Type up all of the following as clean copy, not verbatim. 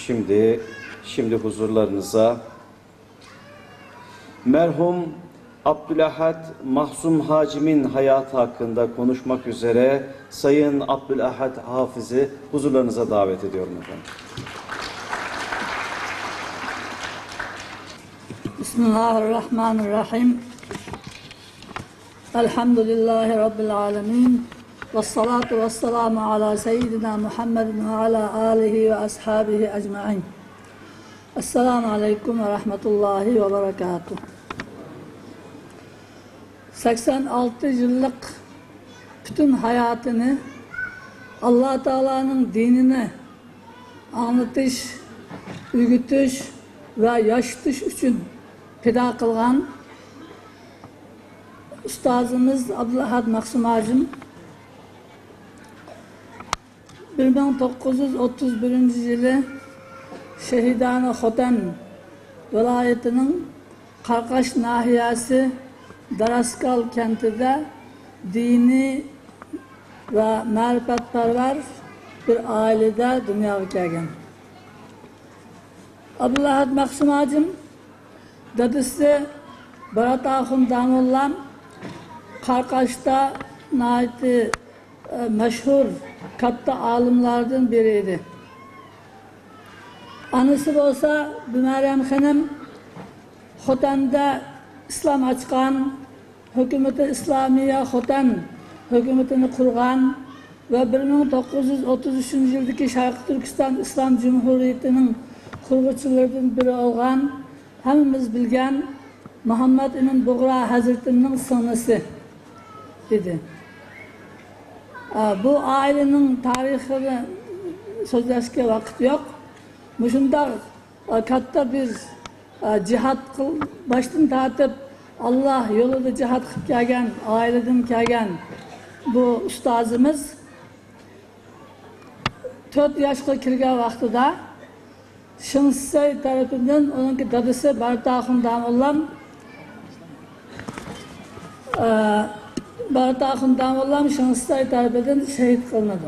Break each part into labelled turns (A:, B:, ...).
A: Şimdi huzurlarınıza merhum Abdülahad Mahzum Hacim'in hayatı hakkında konuşmak üzere Sayın Abdülahad Hafiz'i huzurlarınıza davet ediyorum efendim.
B: Bismillahirrahmanirrahim. Elhamdülillahi Rabbil alemin. Vessalatu vesselamu ala seyyidina Muhammedin ve ala alihi ve ashabihi ecma'in. Esselamu aleyküm ve rahmetullahi ve berekatuhu. 86 yıllık bütün hayatını Allah Teala'nın dinini anlatış, ürgütüş ve yaşatış için feda kılgan Üstazımız Abdülahad Mahzum Hacim 1931 yılı Şehidane Xotan vilayetinin Karkaş nahiyesi Daraskal kentinde dini ve marifetperver bir ailede dünyaya gelgen. Abdülahad Mahzum Hacim dadisi Berat Ahun Damullah Karkaş'ta naiti meşhur katta alimlerden biriydi. Anısı olsa Meryem Hanım Xotan'da İslam açkan, hükümeti İslamiye Xotan hükümetini kurgan ve 1933 yıldaki Şarkı Türkistan İslam Cumhuriyeti'nin kurguçularından biri olan hemimiz bilgen Muhammed İmin Buğra Hazretleri'nin sonrası dedi. Bu ailenin tarihini sözleşke vakit yok. Muşunda katta bir cihat baştan tartıp Allah yolunda cihat kılıp gelgen, aileden gelgen bu ustazımız 4 yaşga kirgen vaxtida Şınsay tarafından onunki dadısı Berat Ahun Damullah Berat Ahun Damullah Şınsay tarafından şehit kılındı.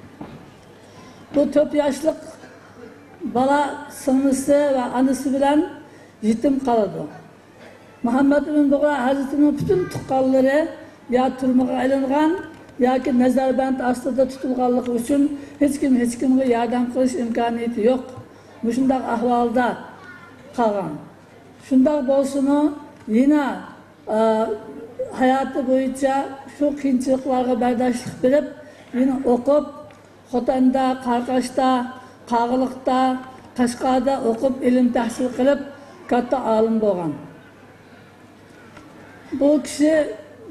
B: Bu 4 yaşlık bala sınısı ve anısı bilen yetim kaldı. Muhammed İmin Buğra Hazretleri'nin bütün tukalları ya turmağa aylangan ya ki nezarband aslında tutulganlık için hiç kimge yardım kılış imkaniyeti yok. Bu şundak ahvalda kalgan. Şundak bolsunu yine hayatı boyunca şu kıyınçılıklarga bardaşlık verip yine okup Xotan'da, Karkaş'ta, Kağılık'ta, Kaşgar'da okup ilim tahsil kılıp katta alim bolgan. Bu kişi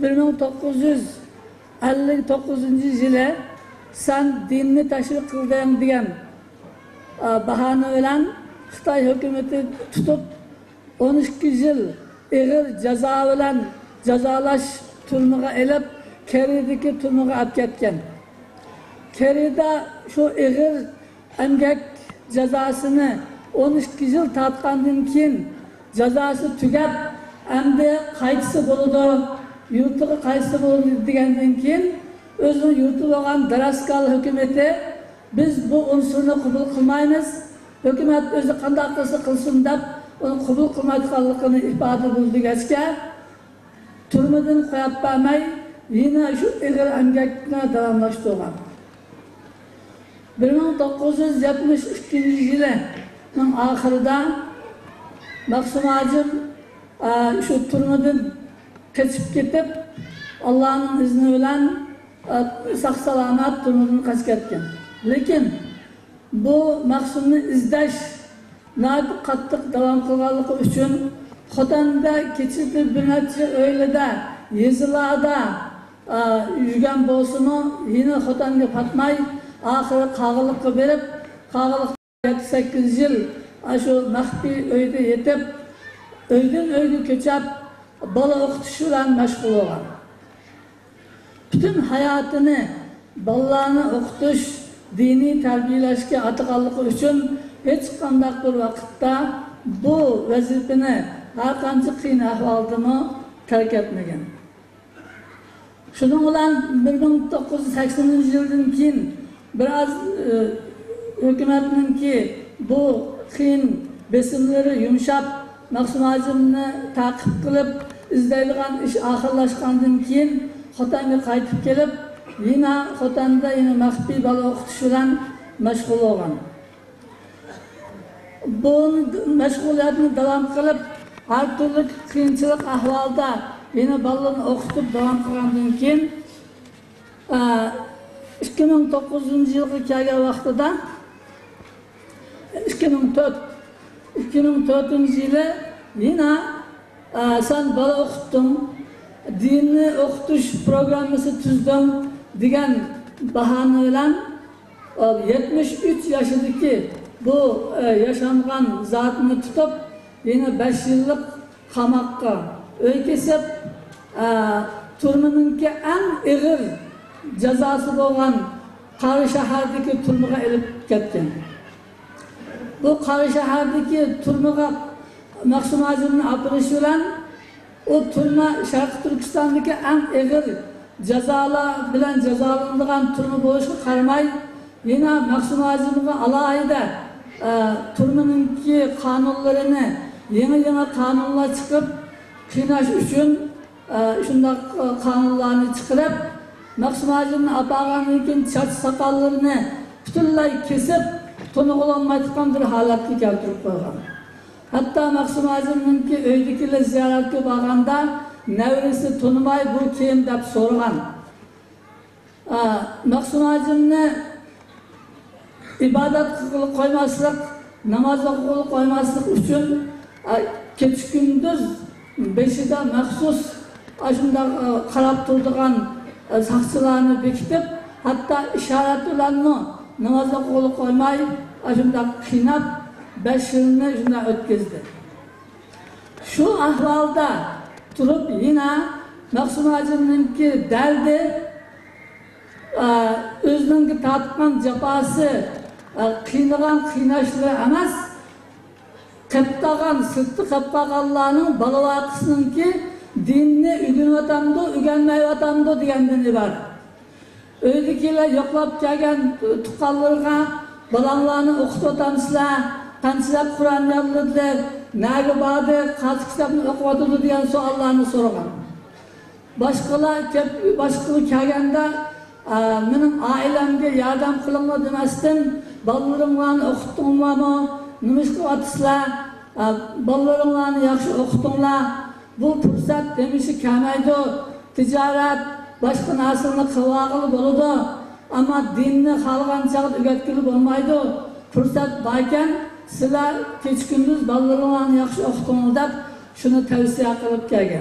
B: 1959 yılı sen dinini teşvik kıldın diyen bahane bilen Xitay hükümeti tutup 12 yıl ağır ceza bilen cezalaş turmuğa elip Keri'deki turmuğa atıp ketken. Keri'de şu ağır emgek cezasını 12 yıl tatkandan keyin cezası tügep endi qaytısı boludu, yurtuga qaytısı boludu degenden keyin özünün yurtu bolgan Daraskal hükümeti biz bu unsurunu kabul kılmayız. Hükümet özü qanday qilsa qilsin deb onu kabul qilmayotganligini ifade buldu geçke. Turmadan qo'yib qo'ymay yine şu ağır emgekni davomlashtirgan. 1972 yılının ahirida Mahzum Hacim şu turmadan kaçıp ketip Allah'ın izni bilen sağ-salamat turmadan kaçıp ketken. Lekin bu Mahzumni izlash nayib qattiq davom qilganligi uchun Xotan'da keçirdi bir necha o'ylada, yezilarda yurgan bo'lsinu, yine Xotan'ga patmay ahiri Qag'iliqqa berib, Qag'iliqda 8 yil şu maxfiy uyda yetib, uydan uyga ko'chib, bola o'qitish bilan mashg'ul bo'lgan. Bütün hayatını bolalarni o'qitish, diniy tarbiyalashga ataqanligi uchun hech qanday bir vaqtda bu vazifani har qancha qiyin ahvoldami tark etmagan. Shuning bilan 1980 yildan keyin biraz hükümetinki bu qiyin besimlari yumshab, Maqsum Hajimni ta'qib qilib, izlaydigan ish oxirlashgandan keyin Xotanga qaytib kelib, yana Xotanda yana maxfiy bola o'qitish bilan mashg'ul bo'lgan. Bu mashg'uliyatni davom qilib, har turli qiyinchilik ahvolda yana bolalarni o'qitib davom qilgandan keyin 2009-yilga kelgan vaqtida 2004-yili yana sen bola o'qitding, dinni o'qitish programmasi tuzding degan bahona bilan 73 yoshidagi bu yaşangan zatını tutup yine 5 yıllık qamoqqa kesip turmununki en ağır cezası bo'lgan Qari shahardagi turmaga ilib ketgan. Bu Qari shahardagi turmaga Maqsum Hajimni apirishi bilan o turma Sharq Turkistondagi en ağır cezalar bilan jazolanadigan turma bo'lishiga qaramay, yine Maqsum Hajimga alohida turmununki qonunlarini yeni qonunlar chiqib, qiynash uchun shunday qonunlarni chiqarib, Maqsum Hajimni apag'andan keyin soch soqollarini butunlay kesib, to'nig'olmaydigan bir holatga keltirib qo'ygan. Hatto Maqsum Hajimninki uydagilar ziyoratga borganda nevrisi to'nimay bu kim deb so'ragan. Maqsum Hajimni ibadat qilib qo'ymaslik, namoz o'qib qo'ymaslik uchun kecha kunduz 5'da maxsus shunda qarab turadigan saqchilarni bekitib, hatto ishorat bilanmi namoz o'qib qo'ymay, shunda qiynab 5 yilni shunda o'tkazdi. Shu ahvolda turib yana Maqsum Hajimninki dardi, o'zining tatgan jafosi, qiynashli emas, qattigan, sirti qattiganlarning balavoqisininki dinni o'rganyapti, o'rganmayapti degandan iborat. Uydagilar yo'qlab kelgan tuqqanlarga balanglarni o'qityapsizlar, qanchalar Qur'on yodladilar, nega bordi, qaysi kitobni o'qiyotdi degan savollarni so'ragan. Boshqalar kelganda mening oilamga yordam qilinglar demasdan, bolalarimlarni o'qitdinglarmi, nima qilyapsizlar, bolalarimlarni yaxshi o'qitinglar. Bu fursat demishi kamaydi, tijorat, boshqa narsalarni qilib bo'ladi, ammo dinni xohlagancha o'rgatib bo'lmaydi. Fursat borkan, sizlar kech kunduz bolalaringlarni yaxshi o'qitinglar deb shuni tavsiya qilib kelgan.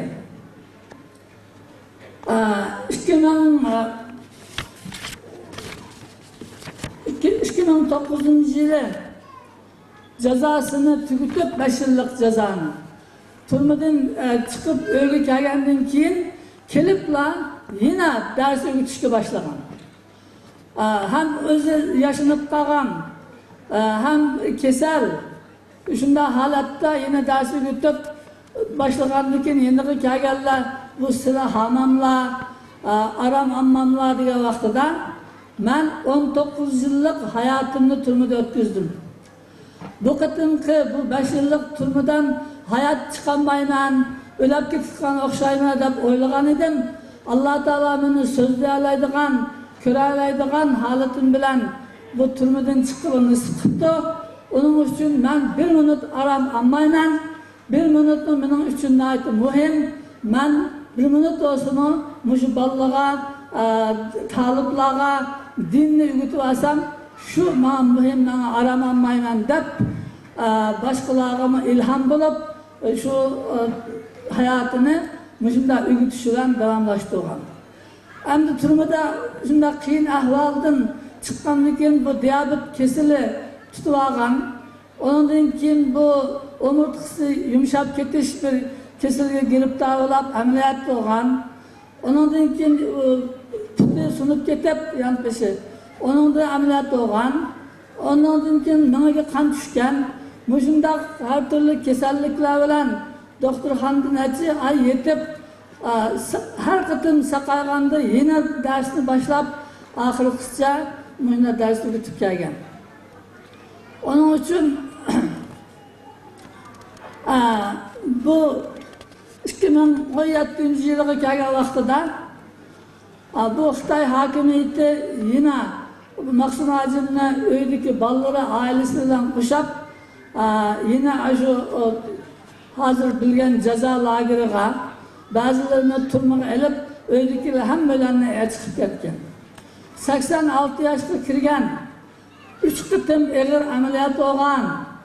B: 2009-yili jazosini tugatib 5 yillik jazoni turmadan chiqib uyga kelgandan keyin keliblar yana dars o'tishga boshlagan. Ham o'zi yashinib qolgan, ham kasal, shunday holatda yana dars o'tib boshlagandan keyin yana kelganlar bu sizlar hammamlar, aram ammamlar degan vaqtida men 19 yillik hayotimni turmada o'tkazdim. Bu qatimki bu 5 yillik turmadan hayat chiqolmayman, o'lib ketgan o'xshayman deb o'ylagan edim. Alloh taolo meni so'zlay oladigan, ko'ra oladigan holatim bilan bu turmadan chiqib nasib qildi. Uning uchun men 1 minut aram olmayman. 1 minutni mening uchun muhim. Men 1 minut olsin mushu bolalarga, taliblarga dinni o'rgatib olsam, shu men muhim, men aram olmayman deb boshqalarga ilhom bo'lib, shu hayotini shunda o'rgatish bilan davomlashtirgan. Endi turmada shunda qiyin ahvoldan chiqqandan keyin bu diabet kasali tutib olgan. Ondan keyin bu umurtqisi yumshab ketish bir kasalga giribdor bo'lib amaliyot bo'lgan. Ondan keyin puti sunib ketib, yanpishi. Ondan amaliyot bo'lgan. Ondan keyin menga qon tushgan. Shunda har turli kasalliklar bilan doktorxonadan ay yetib, har qatim saqayganda yana darsni boshlab, oxirigacha menda darsni o'tib kelgan. Onun için bu 2017 yılga kelgan vaqtida bu Xitoy hokimiyati yana Maqsum Azimni uydagi bolalari ailasi bilan qo'shib yana shu hozir bilgan jazo lageriga ba'zilarini turmaga ilib uydagilar hammalarni chiqib ketgan. 86 yoshga kirgan 3 qitim og'ir amaliyot bo'lgan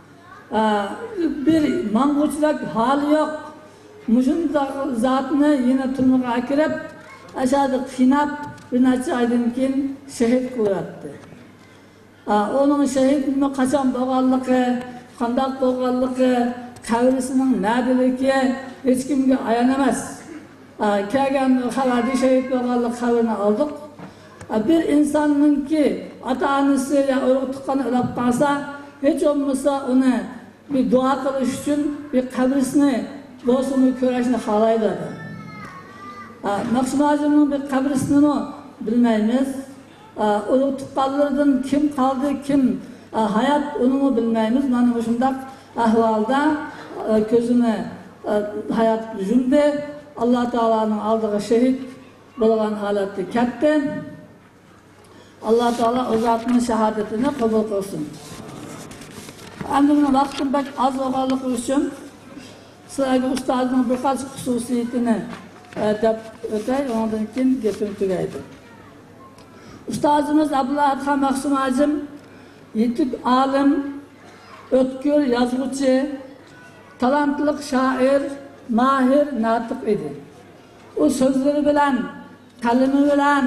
B: bir mang'uchilik hali yo'q mushunday zotni yana turmaga kirib aşağıda qiynab bir necha oydan keyin shahid qilyapti. Onun shahidni qachon bo'lganligi, qanday bo'lganligi, qabrisining nadiligi hech kimga ayon emas. Kelgan xabarda shahid bo'lganlik xabarini oldik. Bir insonninki ota-onasi ya urug' tuqqani o'lib qolsa, hech bo'lmasa uni bir duo qilish uchun bir qabrisini do'stini ko'rishni xohlaydi. Maqsum Azimning bir qabrisini bilmaymiz. Urug' tuqqanlardan kim qoldi, kim hayot uni bilmaymiz. Mana shunday ahvolda ko'zini hayot yumdi. Alloh taolaning oldiga shahid bo'lgan holatda ketdi. Alloh taolo o'z zotning shahodatini qabul qilsin. Endi vaqtim bak oz bo'lganligi uchun sizlarga ustozning bir qancha xususiyatini deb o'tay, ondan keyin gapim tugaydi. Ustozimiz Abdullahatxon Maqsum Azim yetuk olim, o'tkir yozuvchi, talantli shoir, mahir natiq edi. U so'zlari bilan, qalami bilan,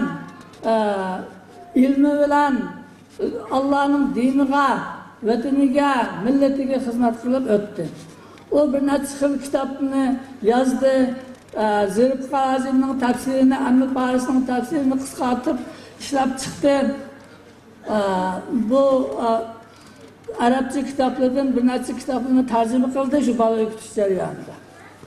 B: ilmi bilan Allohning diniga, vataniga, millatiga xizmat qilib o'tdi. O bir necha xil kitobni yozdi. Zirib Qarazimning tafsirini, Amir Farisning tafsirini qisqartib ishlab chiqdi. Bu arabcha kitoblardan bir necha kitoblarni tarjima qildi shu bola o'qitish jarayonida.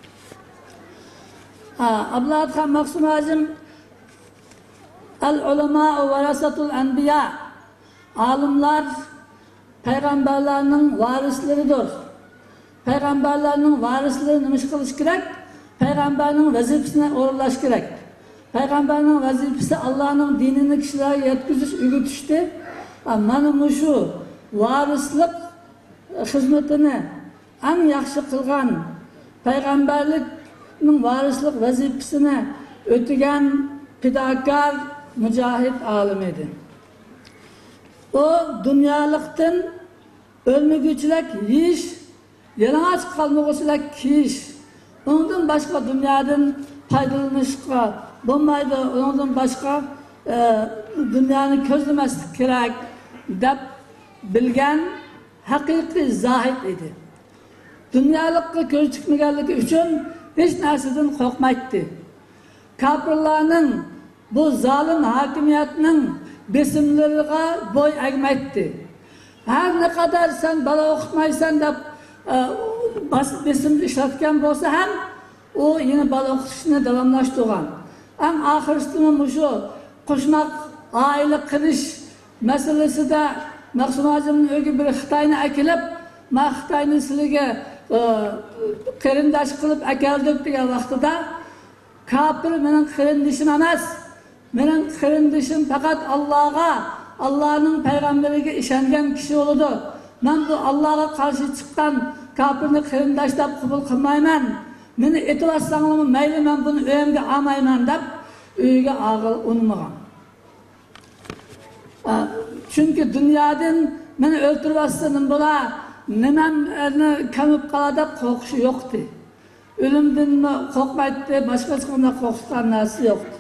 B: Abdullahatxon Maqsum Azim al-ulama varasatul anbiya, olimlar payg'ambarlarning varislaridir. Payg'ambarlarning varislari nima qilish kerak? Payg'ambarning vazifasini o'rinlash kerak. Payg'ambarning vazifasi Allohning dinini kishilarga yetkazish, o'rgatishdi. Mana shu varislik xizmatini eng yaxshi qilgan, payg'ambarlikning varislik vazifasini o'tagan fidokor, mujohid olim edi. O dunyolikdan o'lmaguchilik yeyish, yalang'och qolmaguchilik kiyish, ondan başka dünyadan faydalanışqa bo'lmaydi, ondan başka dünyani ko'zlamaslik kerak deb bilgan haqiqiy zohid edi. Dunyolikqa ko'z tikmaganligi uchun hech narsadan qo'rqmaydi. Kafirlarning bu zolim hokimiyatning besimlariga bo'y egmaydi. Har ne kadar sen balo o'qitmaysan deb besimni ishlatgan bo'lsa ham u yana balo o'qitishni davomlashtirgan. Eng oxirisida shu qo'shmoq oila qilish masalasida Maqsum Azimning o'ziga bir Xitoyni akilib, "Men Xitoyni sizlarga qarindosh qilib akaldik" degan vaqtida kafir mening qarindishim emas, mening qarindishim faqat Allohga, Allohning payg'ambariga ishongan kishi bo'ladi. Men bu Allohga qarshi chiqqan kafirni qarindosh deb qabul qilmayman. Meni e'tiborsangiz mayli, men buni uyimga olmayman deb uyiga unmagan. Chunki dunyodan meni o'ltirmasdan bo'lar, nimani kamib qoladi qo'rqishi yo'qdi. O'limdan qo'rqmaydi, boshqa qanday qo'rqishdan narsa yo'qdi.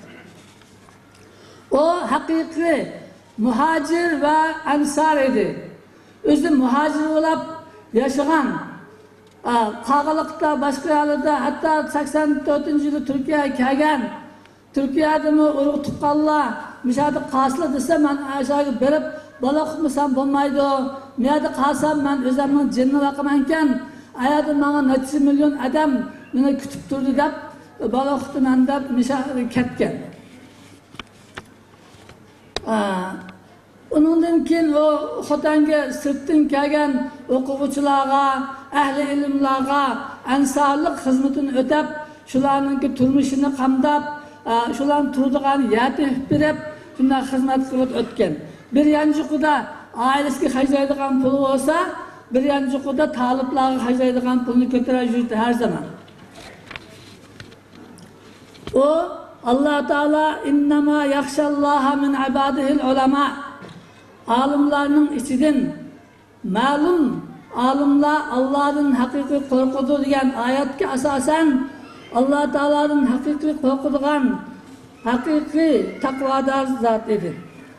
B: O haqiqiy muhacir ve ansar edi. Özü muhacir olup yaşayan, Qağılıqda, başka yerlerde, hatta 84 yılı Türkiye'ye kelgen, Türkiye'de mi urug' tuqqanlar, müşahede qasılı dese, ben aşağı berip, bala oqmasam bo'lmaydi, meyada qalsam, ben özümün cenni vaqımanken, ayada bana neçe milyon adam beni kütüp durdu deb, bala oqtiman deb müşahede ketken. Onundan keyin o xotanga sirtdan kelgan o'quvchilarga, ahli ilmlarga ansarlik xizmatini o'tab, shularning turmushini qamdab, shularning turadigan yerni berib, shunday xizmat qilib o'tgan. Bir yanchiqida oilasiga xarjlaydigan puli bo'lsa, bir yanchiqida taliblarga xarjlaydigan pulni ko'tarib yurdi har zaman. O Allah Teala innama yaxshallaha min ibadihil ulama. Alimlarning ichidan ma'lum alimlar Allohdan haqiqiy qo'rqadi degan oyatga asosan Allah Teala'dan haqiqiy qo'rqadigan haqiqiy taqvodor zot edi.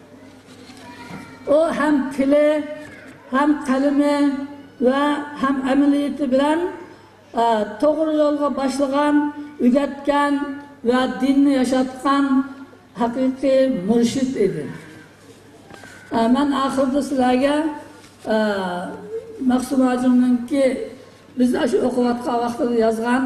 B: O hem tili, hem kalimi ve hem ameliyeti bilen doğru yolga başlayan, üretken ve dinini yaşatkan hakiki mürşit idi. Ben ahirde sizlerge Maksum Hacım'ın ki biz aşı okuvatka vaxtında yazgan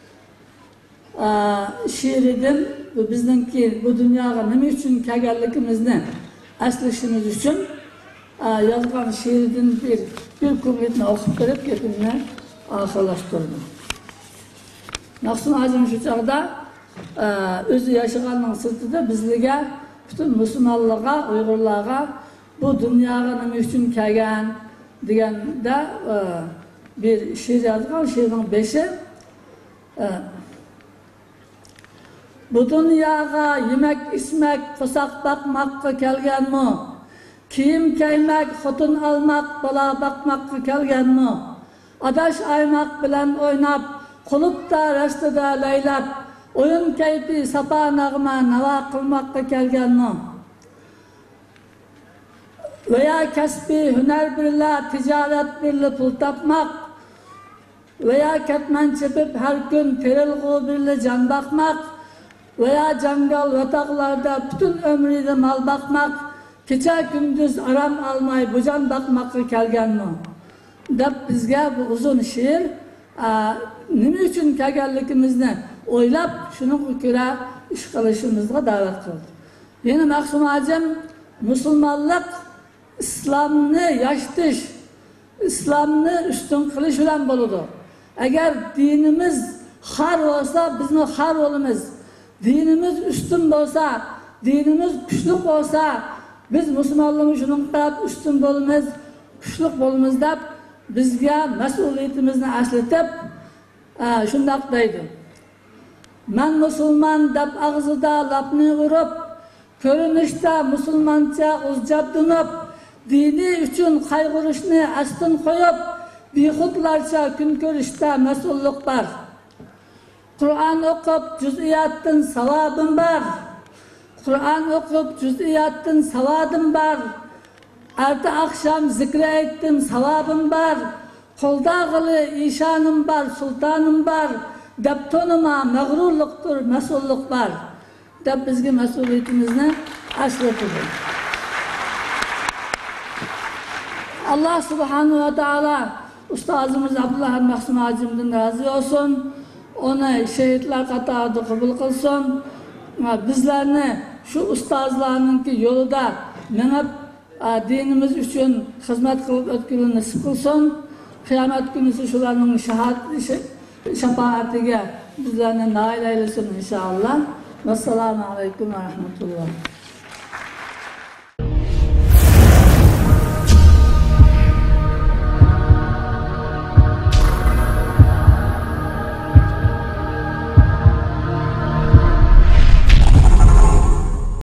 B: şiir edim. Bizdenki bu dünyaya ne için kelganligimizni aslışımız için yazgan şiirin bir kuvvetini okup verip gepimni ahirlaştırdım. Maksum Hacım şu çağda özü yaşaganın sırtıda bizlige, bütün Müslümanlığa, Uygurlarga bu dünyaya ne için kelgan degende bir şiir yazgan, şiirin 5'i bu dünyaya yemek içmek, kosak bakmakka kelgen mi? Kiyim kiymek, xotin almak, bala bakmakka kelgen mi? Adaş aymak bilen oynap, kulupta, rastida laylap, oyun keyfi, sapa nağma, nava kılmakka kelgen mi? Veya kesbi, hüner birle, ticaret birle pul tapmak, veya ketmen çepip her gün perilgu birle can bakmak, veya cangal vataqlarda bütün ömrüde mal bakmak, kecha gündüz aram almay bu can bakmakka kelgen mi? Deb bizga bu uzun şiir nima uchun kelganligimizni o'ylab, shuni ko'ra ish qilishimizga da'vat qildi. Yana Maksum Hacım musulmonlik islomni yashtish, islomni ustun qilish bilan bo'ladi. Agar dinimiz xar bo'lsa, bizni xar bo'lamiz. Dinimiz üstün olsa, dinimiz güçlük olsa, biz Müslümanlığın şunun kadar üstün bolumuz, güçlük bolumuz deb bizge mesuliyetimizni asletip şundak deydi. Men Müslüman deb ağzıda lapni vurup, görünüşte Müslümanca uzcap dönüp, dini üçün kaygırışını astin koyup, bihudlarca gün görüşte mesulluk var. Kur'an okup cüz'iyattın savabım var. Kur'an okup cüz'iyattın savabım var. Erdi akşam zikre ettim savabım var. Koldağılı işanım var, sultanım var. Deptonuma mağrurluktur, mesulluk var. Dep bizge mesuliyetimizni asletildi. Allah subhanahu wa ta'ala Ustazımız Abdullah Maksum Hacım'dan razı olsun. Ona şehitler katarında kabul kılsın. Bizlerini şu ustazlarınki yolunda menep dinimiz için hizmet kılıp ötkülü nasip kılsın. Kıyamet günüsü şularının şefaatine bizlerine nail eylesin inşallah. Vesselamu aleyküm ve rahmetullah.